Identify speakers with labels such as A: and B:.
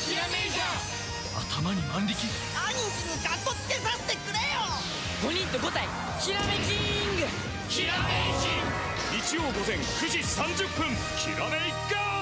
A: ひらめいた。
B: 頭に万力。
C: 兄貴にカッコつけさせてくれよ。
A: 5人と5体ひらめキング。
D: ひらめいキン日曜午前9時30分、きらめいガー